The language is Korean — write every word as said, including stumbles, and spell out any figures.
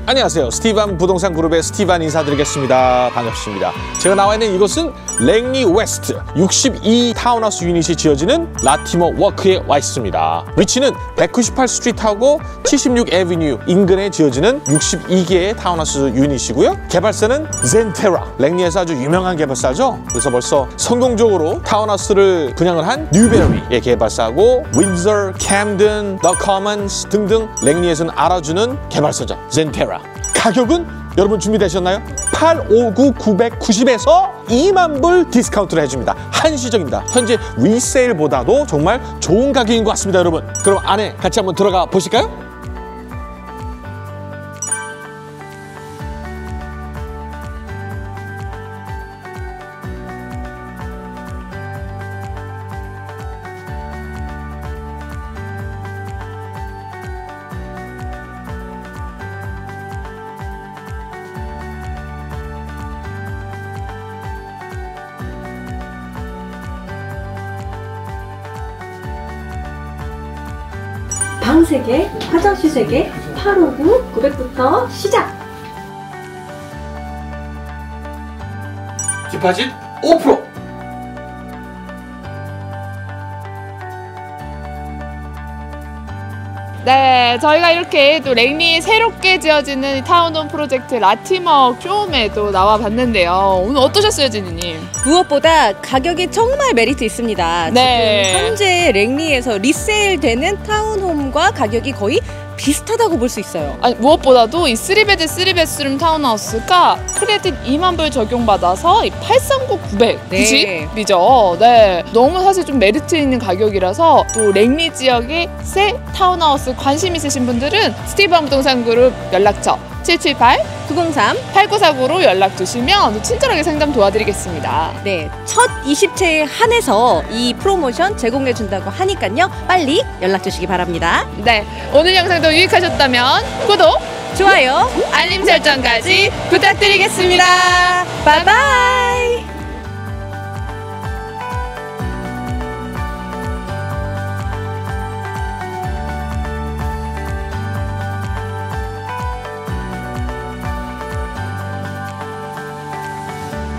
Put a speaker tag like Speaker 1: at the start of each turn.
Speaker 1: 안녕하세요. 스티반 부동산 그룹의 스티반 인사드리겠습니다. 반갑습니다. 제가 나와 있는 이곳은 랭리 웨스트 육십이 타운하우스 유닛이 지어지는 라티머 워크에 와 있습니다. 위치는 백구십팔 스트리트하고 칠십육 애비뉴 인근에 지어지는 육십이 개의 타운하우스 유닛이고요. 개발사는 젠테라, 랭리에서 아주 유명한 개발사죠. 그래서 벌써 성공적으로 타운하우스를 분양을 한 뉴베리의 개발사고 윈저, 캠든, 더 커먼스 등등 랭리에서는 알아주는 개발사죠. 젠테라. 가격은 여러분 준비되셨나요? 팔백오십구 구백구십에서 이만 불 디스카운트를 해줍니다. 한시적입니다. 현재 리세일보다도 정말 좋은 가격인 것 같습니다, 여러분. 그럼 안에 같이 한번 들어가 보실까요?
Speaker 2: 방 세 개, 화장실 세 개, 팔백오십구 구백부터 시작!
Speaker 1: 디파짓 오 퍼센트!
Speaker 3: 네, 저희가 이렇게 또 랭리에 새롭게 지어지는 타운홈 프로젝트 라티머 쇼홈에 또 나와봤는데요. 오늘 어떠셨어요, 지니님?
Speaker 4: 무엇보다 가격이 정말 메리트 있습니다.
Speaker 3: 네.
Speaker 4: 지금 현재 랭리에서 리세일되는 타운홈과 가격이 거의 비슷하다고 볼 수 있어요.
Speaker 3: 아니, 무엇보다도 이 쓰리 베드 쓰리 베스룸 타운하우스가 크레딧 이만 불 적용받아서 이 팔백삼십구 구백구십이죠. 네. 너무 사실 좀 메리트 있는 가격이라서 또 랭리 지역의 새 타운하우스 관심 있으신 분들은 스티반 부동산 그룹 연락처 칠칠팔
Speaker 4: 구공삼
Speaker 3: 팔구사구로 연락 주시면 친절하게 상담 도와드리겠습니다.
Speaker 4: 네, 첫 이십 채에 한해서 이 프로모션 제공해 준다고 하니까요. 빨리 연락 주시기 바랍니다.
Speaker 3: 네, 오늘 영상도 유익하셨다면 구독,
Speaker 4: 좋아요,
Speaker 3: 알림 설정까지 부탁드리겠습니다.
Speaker 4: 바이바이.